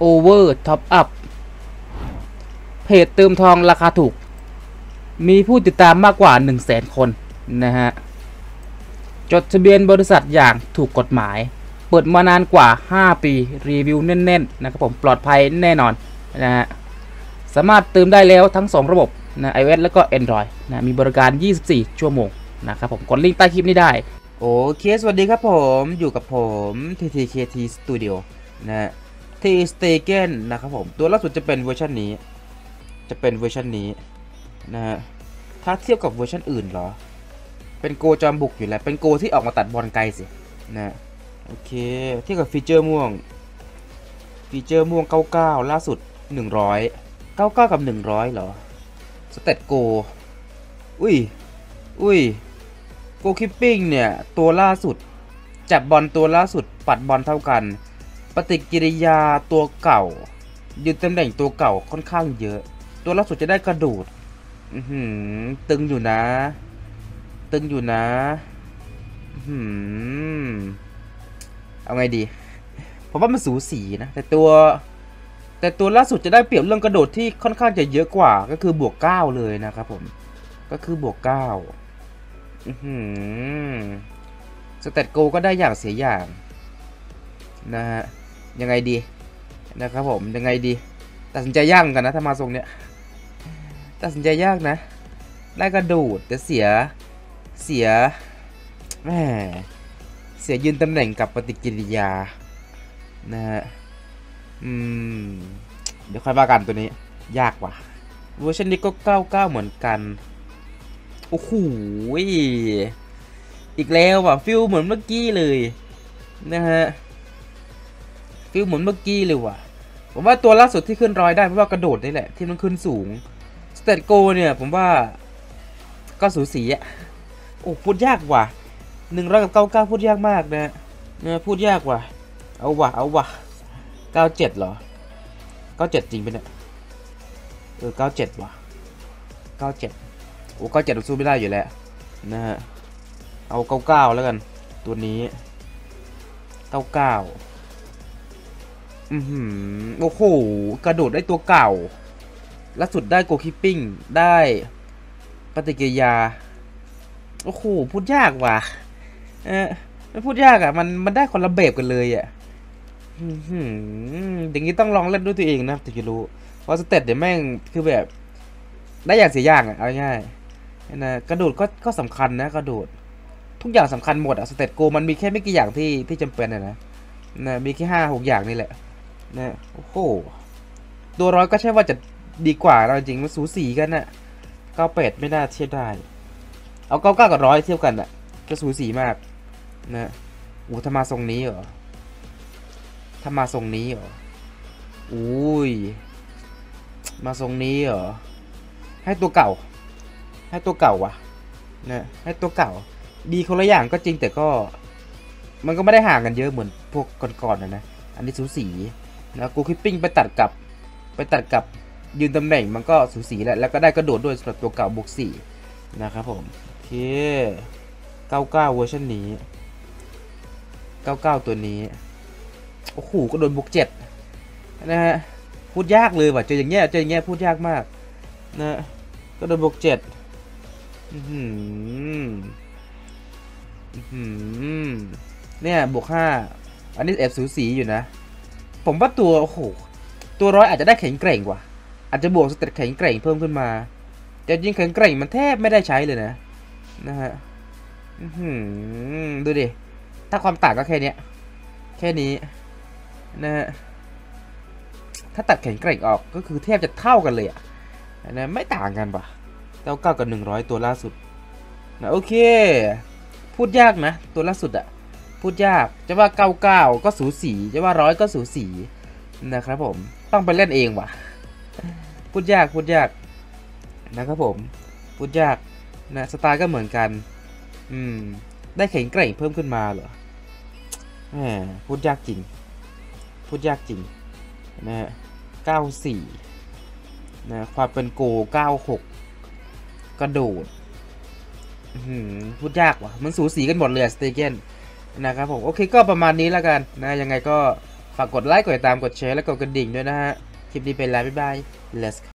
Over Top Up เพจเติมทองราคาถูกมีผู้ติดตามมากกว่า 100,000 คนนะฮะจดทะเบียนบริษัทอย่างถูกกฎหมายเปิดมานานกว่า5ปีรีวิวแน่นๆนะครับผมปลอดภัยแน่นอนนะฮะสามารถเติมได้แล้วทั้ง2ระบบนะ iOS แล้วก็ Android นะมีบริการ24ชั่วโมงนะครับผมกดลิงก์ใต้คลิปนี้ได้โอเคสวัสดีครับผมอยู่กับผม TTKT Studio นะฮะ T Stegen นะครับผมตัวล่าสุดจะเป็นเวอร์ชันนี้นะฮะถ้าเทียบกับเวอร์ชันอื่นเหรอเป็นโกจอมบุกอยู่แล้วเป็นโกที่ออกมาตัดบอลไกลสินะโอเคเทียบกับฟีเจอร์ม่วง99ล่าสุด100 99กับ100เหรอสเตตโกอุ้ยโกคิปปิ้งเนี่ยตัวล่าสุดจับบอลตัวล่าสุดปัดบอลเท่ากันปฏิกิริยาตัวเก่ายืนตำแหน่งตัวเก่าค่อนข้างเยอะตัวล่าสุดจะได้กระโดดตึงอยู่นะเอาไงดีผมว่ามันสูสีนะแต่ตัวล่าสุดจะได้เปรียบเรื่องกระโดดที่ค่อนข้างจะเยอะกว่าก็คือบวก9เลยนะครับผมก็คือบวก9สเตตโกก็ได้อย่างเสียอย่างนะฮะยังไงดีนะครับผมยังไงดีตัดสินใจยากกันนะถ้ามาทรงเนี้ยตัดสินใจยากนะได้กระโดดแต่เสียแหมเสียยืนตำแหน่งกับปฏิกิริยานะฮะเดี๋ยวค่อยว่ากันตัวนี้ยากว่ะเวอร์ชันนี้ก็99เหมือนกันโอ้โหอีกแล้วว่ะฟิลเหมือนเมื่อกี้เลยนะฮะฟิลเหมือนเมื่อกี้เลยว่ะผมว่าตัวล่าสุดที่ขึ้น100ได้เพราะว่ากระโดดนี่แหละที่มันขึ้นสูงสเตตโกเนี่ยผมว่าก็สูสีอ่ะโอ้พูดยากว่ะ100กับ99พูดยากมากนะพูดยากว่ะเอาว่ะ97เหรอ97จริงไปเนี่ย97ว่ะ97โอ้97เราสู้ไม่ได้อยู่แล้วนะฮะเอา99แล้วกันตัวนี้99โอ้โหกระโดดได้ตัวเก่าล่าสุดได้โกคิปปิ้งได้ปฏิกิริยาโอ้โหพูดยากว่ะไม่พูดยากอ่ะมันได้คนละแบบกันเลยอ่ะอย่างนี้ต้องลองเล่นด้วยตัวเองนะถึงจะรู้เพราะสเตตเดี๋ยวแม่งคือแบบได้อย่างเสียอย่างอ่ะเอาง่ายนะกระโดดก็สำคัญนะกระโดดทุกอย่างสำคัญหมดอ่ะสเตตโกมันมีแค่ไม่กี่อย่างที่จำเป็นนะมีแค่5-6อย่างนี่แหละนะโอ้โหตัวร้อยก็ใช่ว่าจะดีกว่าเราจริงมันสูสีกันน่ะ98ไม่น่าเทียบได้เอา99กับ100เทียบกันอ่ะก็สูสีมากนะถ้ามาทรงนี้เหรออุ้ยมาทรงนี้เหรอให้ตัวเก่าว่ะนะให้ตัวเก่าดีคนละอย่างก็จริงแต่ก็มันก็ไม่ได้ห่างกันเยอะเหมือนพวกก่อนๆนะอันนี้สูสีนะกูคิปปิ้งไปตัดกับยืนตำแหน่งมันก็สูสีแล้วก็ได้กระโดดด้วยสำหรับตัวเก่าบวก4นะครับผมโอเค99เวอร์ชันนี้99ตัวนี้โอ้โหก็โดนบวก7นะฮะพูดยากเลยว่ะเจออย่างเงี้ยพูดยากมากนะก็โดนบวก7เนี่ยบวก5อันนี้แอบสูสีอยู่นะผมว่าตัวโอ้โหตัวร้อยอาจจะได้แข็งแกร่งกว่าอาจจะบวกสเตตแข็งแกร่งเพิ่มขึ้นมาแต่จริงแข็งแกร่งมันแทบไม่ได้ใช้เลยนะฮะดูดิถ้าความต่างก็แค่นี้นะฮะถ้าตัดแข็งแกร่งออกก็คือแทบจะเท่ากันเลยอ่ะนะไม่ต่างกันป่ะ99กับ100ตัวล่าสุดนะโอเคพูดยากนะตัวล่าสุดอ่ะพูดยากจะว่า99ก็สูสีจะว่า100ก็สูสีนะครับผมต้องไปเล่นเองว่ะพูดยากนะครับผมพูดยากนะสไตล์ก็เหมือนกันได้แข็งแกร่งเพิ่มขึ้นมาเหรอพูดยากจริงนะฮะ94นะความเป็นโก96กระโดดพูดยากว่ะมันสูสีกันหมดเลยสเตเกนนะครับผมโอเคก็ประมาณนี้แล้วกันนะยังไงก็ฝากกดไลค์กดติดตามกดแชร์และกดกระดิ่งด้วยนะฮะคลิปนี้ไปแล้วบ๊ายบาย let's go